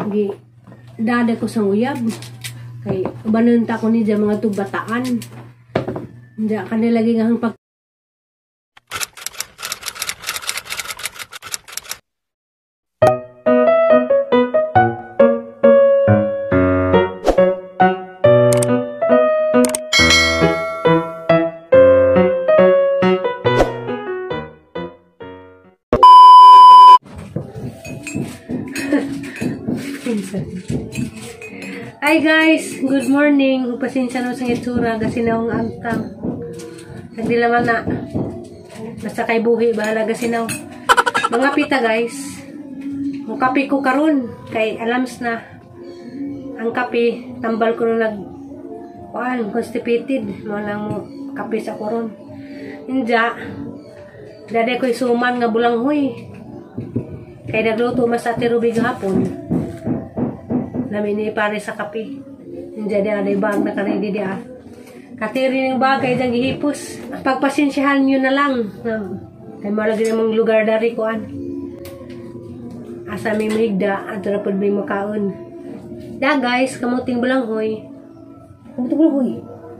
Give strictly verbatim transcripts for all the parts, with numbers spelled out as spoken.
gi dada ko sa uyab kay banunta ko ni dyan mga tubataan dyan kanila lagi nga pag Hi guys, good morning. Pasensya na sa itsura kasi naong agtang. Hindi naman na. Basta kay buhi bahala kasi naw. Mga pita guys. Ang kape ko karon kay alams na. Ang kape tambal ko nung nag kuan constipated. Mo lang mo kape sa koron. Inja. Dade ko isuman nga bulanghoy. Kay nagluto mas Ate Ruby gahapon. Namin ni pare sa kape. Jadi ada bag na karedi dia. Katiri ng bagay dang gihipos. Pagpasensyahan niyo na lang. Kay malagi namang lugar dari kuan. Asa may mahigda at rapod may makaon. Da guys, kamuting bulanghoy. Kamuting bulanghoy.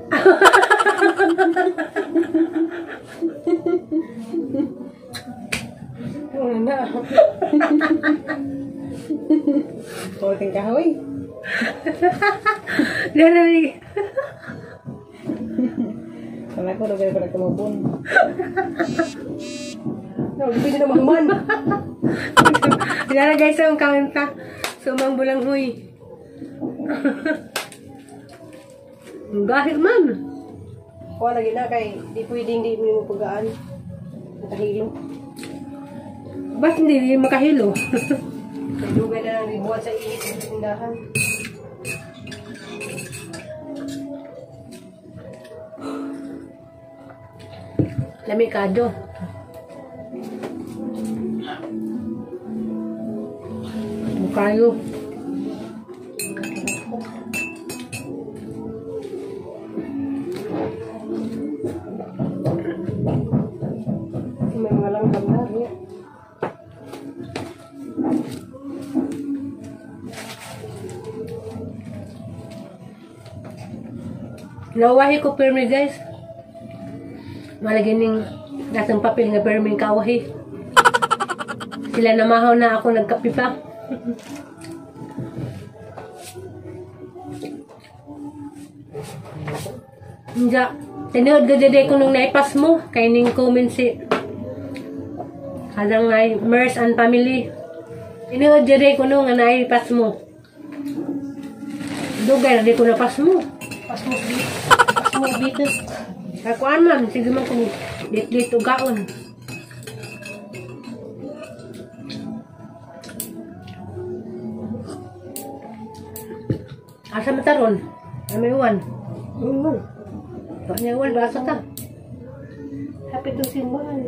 Oh na. Kamuting kahoy. Dari. Karena aku udah pada kemampuan. No, di na mangman. Dara guys, ang kawan ka. Sumang bulanghoy. Gahit man. Kuha lagi na kay di pwedeng di mo pagaan. Makahilo. Ba't hindi makahilo? Kaya dugay na lang dibuhat sa iit sa tindahan. Lamikado. Bukayo. May mga langgam na rin. Nawahi ko permi guys. Malagyan ng datang papel nga permi kawahi. Sila namahaw na ako nagkapi pa. Nga, tinuod gajade ko nung naipas mo. Kaya ning comment si hadang na Mers and family. Tinuod gajade ko nung nga naipas mo. Dugay, di ko napas mo. Pas mo dito. Pas mo dito. Kakuan man, sige man kung dit-dit ugaon. Asa mataron? May uwan. Uwan. May uwan, basa ka. Happy to simbahan.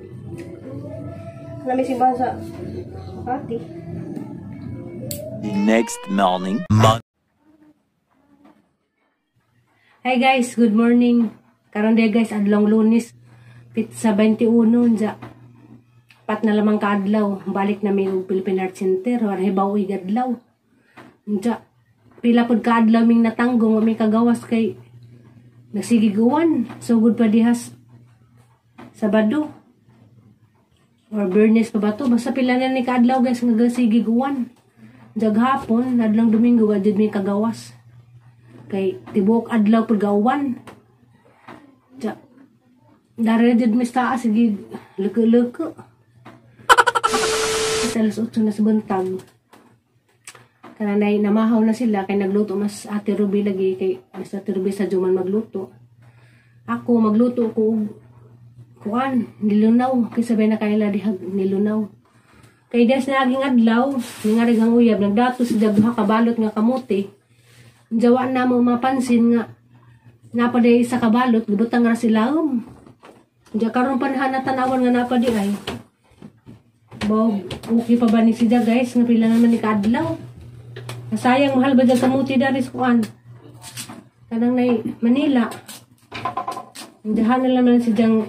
Alam may simbahan sa party. Next morning. Hi guys, good morning. Karon day guys, adlong Lunes, pizza twenty-one ja. Pat na lamang kaadlaw, balik na may Philippine Arts Center, war hibaw igadlaw. Ja, pila pod kaadlaw ming natanggong, may kagawas kay nagsigiguan. So good pa dihas Sabado. Or Bernes pa ba to? Basta pila na ni kaadlaw guys, nga sigiguan. Jag hapon, adlang Domingo, adjud may kagawas. Kay tibok adlaw pod gawan. Ja. Dari jud mis taas sige leuke-leuke. Alas otso na sa buntag. Kananay namahaw na sila kay nagluto mas Ate Ruby lagi kay mas Ate Ruby sa Juman magluto. Ako magluto ko kuan nilunaw kay sabay na kanila dihag nilunaw. Kay des na aging adlaw ningarig ang uyab nagdato sa duha ka balot nga kamote. Jawa na mo mapansin nga napaday sa kabalot, gibutang nga silawom. Diya karon panhan na tanawan nga napadi ay. Bo, okay pa ba ni siya guys, nga pila naman ni kaadlaw. Sayang mahal ba dyan kamuti dari sa kuan. Kadang na Manila. Diyahan na naman si Jang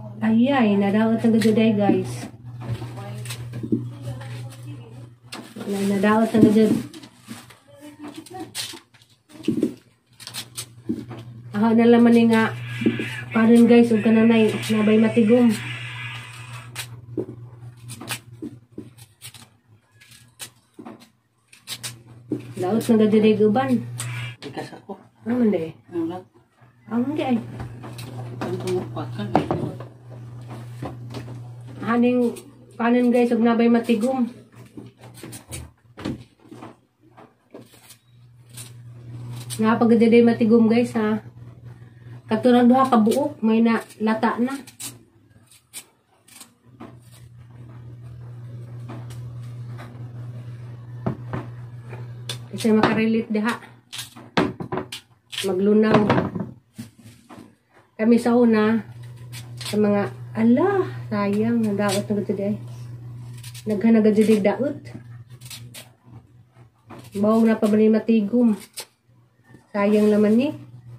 ayay, nadawat ang gajuday guys. Nadaot na dyan. Aha na laman ni nga. Parin guys, huwag ka na na nabay matigom. Daot na gadirig uban. Ikas ako. Ano na eh? Ano lang? Ano hindi ay? Ang tumupakan. Haning panin guys, huwag nabay matigom. Nga pag gadirig matigom guys ha. Katulad duha ka buok, may na lata na. Kasi makarelate diha. Maglunaw. Kami sa una, sa mga, ala, sayang, nadaot na gito di. Naghanagad di daot. Bawa na pa ba ni matigom. Sayang naman ni.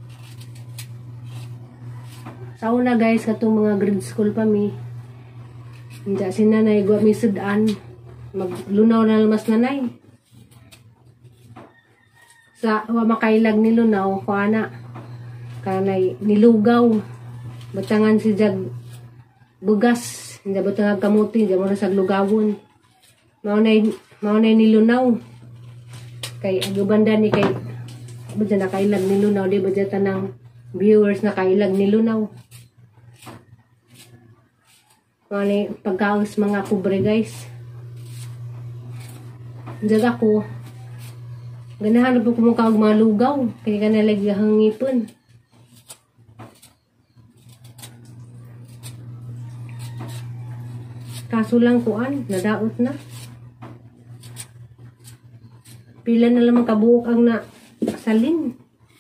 Sa una guys, katong mga grade school pa mi. Hindi si nanay, guwa mi sudan. Maglunaw na mas nanay. Sa wa makailag ni lunaw, kuana. Kanay nilugaw. Batangan si jag bugas. Hindi batangan kamuti, hindi mo na saglugawon. Maunay, maunay nilunaw. Kay agubanda ni kay, ba dyan nakailag ni lunaw, di ba dyan tanang viewers nakailag ni lunaw. Mani pagkaos mga kubre guys. Diyan ako. Ganahan po ko mukha mga lugaw. Kaya ka nalagahang ngipon. Kaso lang kuan, nadaot na. Pila na lamang kabuok ang na salin.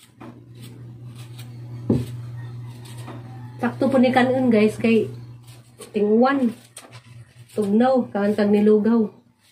Sakto po ni kanon guys kay tinguan. Tugnaw, kaantag nilugaw.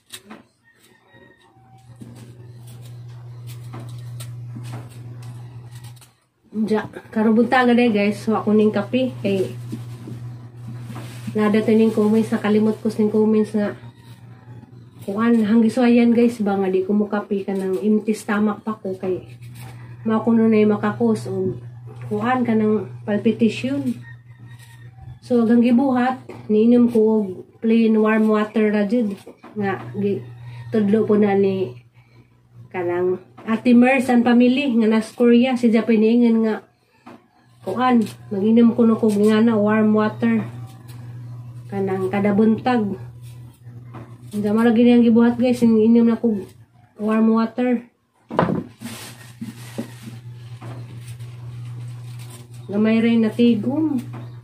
Diya, karubuntaga na guys. So ako ning kape. Kay nada to ning comments. Nakalimot ko ning comments nga kuan, hanggiswayan guys ba nga di ko mo kape ka ng empty stomach pa ko. Kay makuno na yung makakos o kuan ka ng palpitation. So hanggang gibuhat niinom ko og plain warm water ra jud nga gi tudlo po na ni kanang Ate Mers and family nga nas Korea si Japaningan nga kuan maginom ko no kog nga na warm water kanang kada buntag. Nga malagi niyang gibuhat guys inom na kog warm water. Gamay rin na tigom.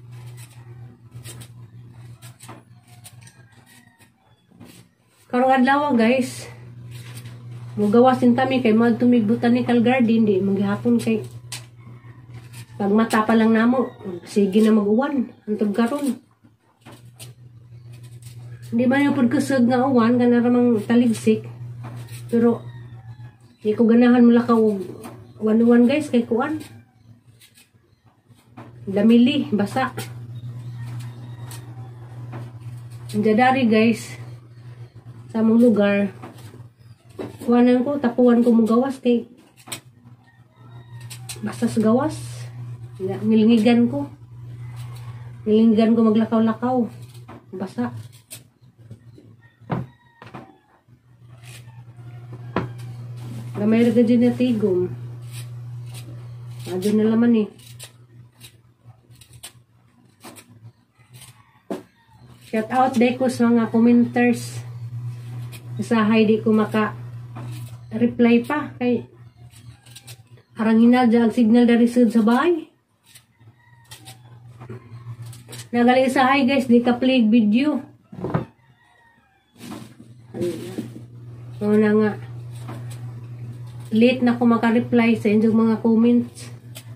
Karong adlaw guys, mugawasin tami kay magtumig botanical garden di maghapon kay pag mata pa lang namo sige na mag-uwan antog karon. Hindi man yung pagkasag nga uwan kana ramang taligsik pero di ko ganahan mula ka uwan-uwan guys kay kuan damili basa. Dari guys sa mong lugar kuwanan ko, tapuan ko mong gawas kay basta sa gawas nilingigan ko nilingigan ko maglakaw-lakaw basa. Gamay raga dyan na tigom adyo na laman eh. Shout out day ko sa mga commenters. Usahay di ko maka reply pa kay arang hinadya ang signal dari sud sa bahay. Nagali usahay guys di ka play video. O na nga late na ko maka-reply sa inyong mga comments.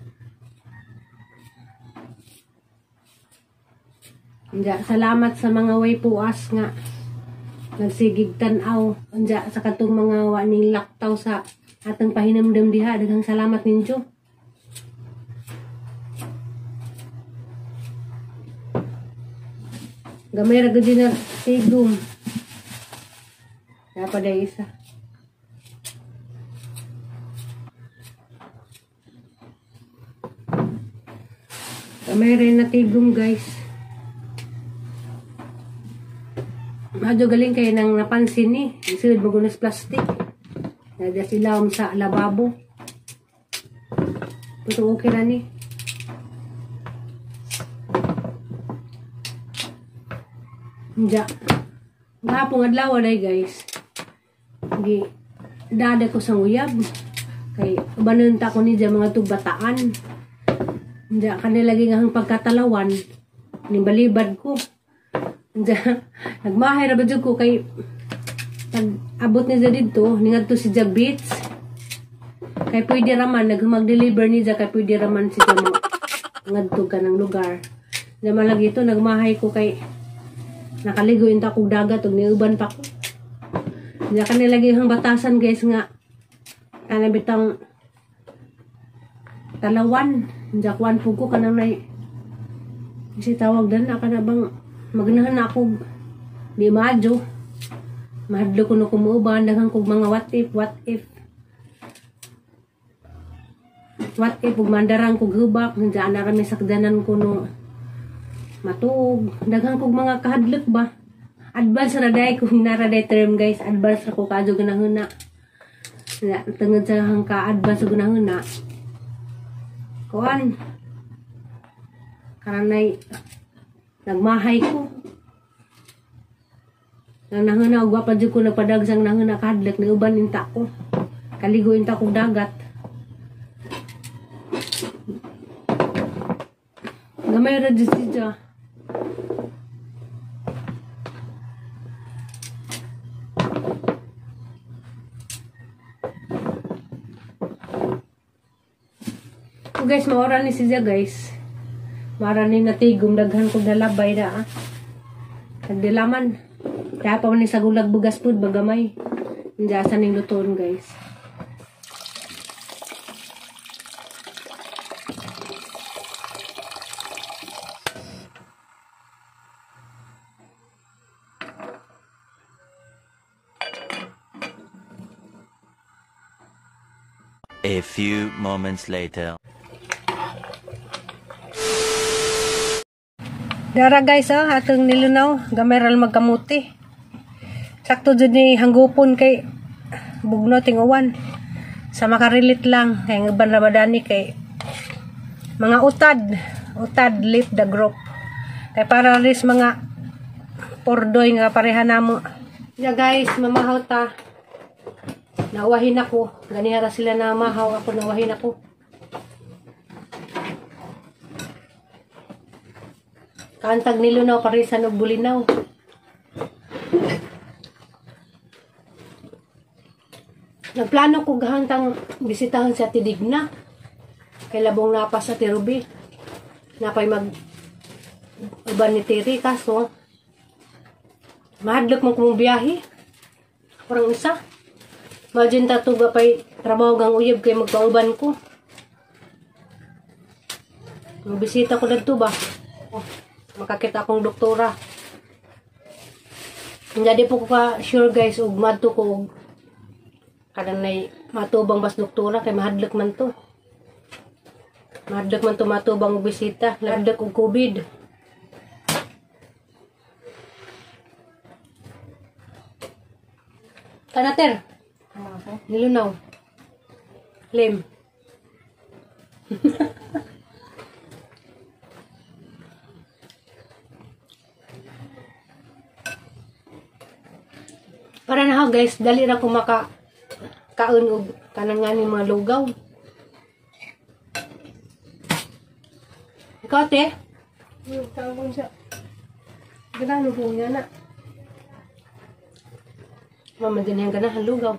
Anja, salamat sa mga way puas nga nagsigig tanaw anja sa katong mga waning laktaw sa atong pahinamdam diha. Daghang salamat ninyo. Gamay ra gud na tigom. Dapat day isa. May rin na tigong guys. Medyo galing kayo nang napansin ni. Isunod mo gunos plastic. Nada sila um sa lababo. Puto okay na ni. Diya. Gahapong adlaw na guys. Gi dada ko sa uyab. Kay banunta ko ni diya mga tugbataan. Diya kanila lagi nga pagkatalawan. Nimbalibad ko. Diya nagmahay ra ba jud ko kay nag-abot niya dito, ningadto si Jack Beats. Kay pwede raman, nag-mag-deliver niya, kay pwede raman si Jack ngadto ka ng lugar. Naman lagi ito, nagmahay ko kay nakaligo yung takong dagat, ug niuban pa ko. Diya ka nilagay ang batasan guys nga, kanabitang talawan. Diya kuwan po ko kanang na, kasi tawag dan na ka na bang magnahan ako di madyo. Mahadlo ko no kumuuban, daghang kog mga what if, what if. What if, ug mandarang kog hubak, nandiyan na rami sakdanan ko no matug. Daghang kog mga kahadlok ba. Advance na day kung naraday term guys, advance ako kadyo ganahuna. Tungod sa hang ka-advance ganahuna. Kuan. Karanay nagmahay ko. Nang nanguna og pa jud ko nagpadagsang nanguna kahadlok ni uban inta ko. Kaligo inta kog dagat. Gamay ra jud siya. So guys, maora ni siya guys. Mara ni natigom daghan kog nalabay na ah. Kagdilaman. Kaya pa man sa gulag bugas food bagamay. Hindi asan ning luton guys. A few moments later. Dara guys ah, atong nilunaw, gameral magkamuti. Sakto jud ni hanggupon kay bugno tinguwan. Sa makarilit lang kay ngaban Ramadani kay mga utad, utad lit the group. Kay para ris mga pordoy nga pareha namo. Ya guys, mamahaw ta. Nawahin ako. Ganihara sila na mahaw ako, nawahin ako. Kantag nilunaw parisan og bulinaw. Nagplano ko gahantang bisitahan sa Tidigna. Kay labong napas sa Tirubi. Napay mag uban ni Tiri kaso mahadlok mo kung biyahe. Kurang isa. Imagine tatuga pay trabaho gang uyab kay magpauban ko. Magbisita ko dagto ba? Oh, makakita akong doktora. Hindi po ko ka sure guys ug madto ko kadang nay matubang bas doktora kay mahadlok man to. Mahadlok man to matubang og bisita, lahadlok og COVID. Kanater. Nilunaw. Lem. Para na ho guys, dali ra ko maka kaon og kanang nga ni mga lugaw. Ikaw te? Hmm, tawag siya. Ganahan po nga na. Mama din yung ganahan lugaw.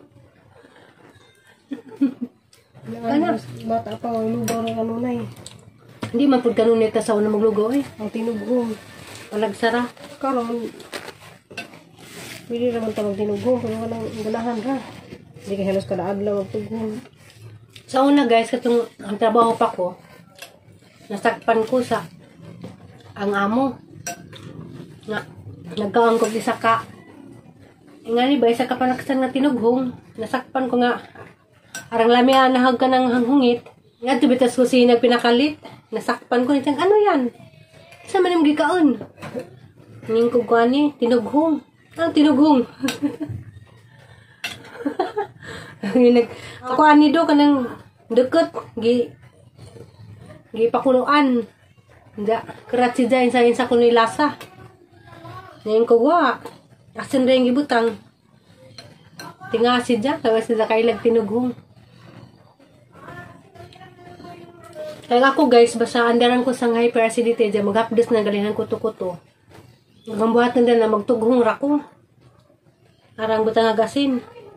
Kana? Bata pa, lugaw ng kanunay. Hindi man pud kanunay ta sa una maglugaw eh. Ang tinugong. Palagsara. Karon, pwede naman ito magtinugong, pero walang ganahan ra. Hindi ka halos kada adlaw magtugong. Sa una guys, katong ang trabaho pa ko, nasakpan ko sa ang amo. Nga, nagkaon ko isa ka nga ni ba, isa ka panaksan nga tinughong, nasakpan ko nga, arang lamia nahag ka ng hanghungit, nga tubitas ko si nagpinakalit, nasakpan ko, nitang, ano yan? Isa man yung gikaon. Ning ko ko ani, tinughong. Ang tinughong. Nag, ako ani do, kanang deket, gi, gi pakuluan. Da, kerat si Jain sa insa ko nilasa. Ngayon ko wa. Asin rin gibutang. Tinga si Jain, kaya sila kailag tinughong. Kaya ako guys, basta andaran ko sa hyperacidity dyan, maghapdos na galingan kuto-kuto. Magambuhat na na magtughong rako. Arang butang agasin.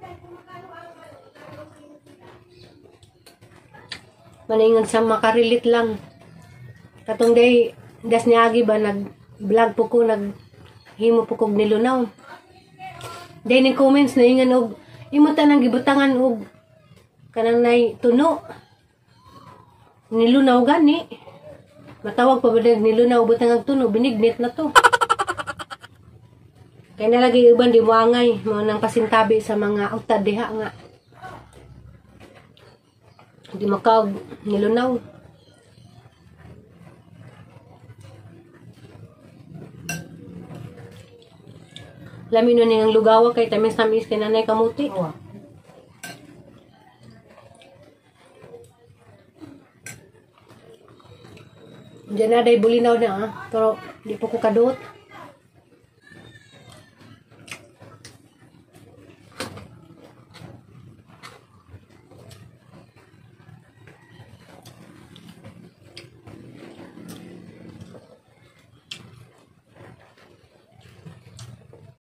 Maningan sa makarilit lang. Katong day, das niagi ba, nag-vlog po ko, nag-himo po kong nilunaw. Day ni comments na ingan og, imutan ang gibutangan og, kanang nay tuno. Nilunaw gani. Matawag pa ba nilunaw, butang ang tuno, binignit na to. Kaya nalagi iban di muangay, mga nang pasintabi sa mga autad diha nga. Di makaw, nilunaw. Lamin nun yung lugawa kay tamis-tamis kay nanay kamuti. Oh. Diyan na day bulinaw na ah. Pero di po ko kadot.